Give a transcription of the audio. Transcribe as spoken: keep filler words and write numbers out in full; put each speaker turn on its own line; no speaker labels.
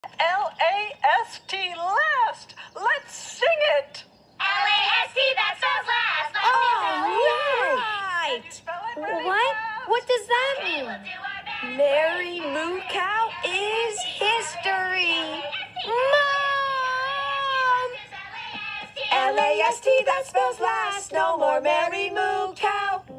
L A S T, last. Let's sing it.
L A S T, that spells last. Let's
Oh,
Can you
right.
spell it really
What?
fast?
What does that
Okay,
mean?
we'll do our best.
Mary Moo Cow is history. Mom! L A S T, that spells last. No more Mary Moo Cow.